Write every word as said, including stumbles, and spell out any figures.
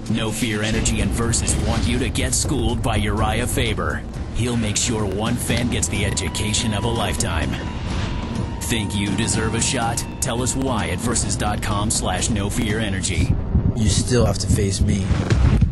No Fear Energy and Versus want you to get schooled by Uriah Faber. He'll make sure one fan gets the education of a lifetime. Think you deserve a shot? Tell us why at versus dot com slash no fear energy. You still have to face me.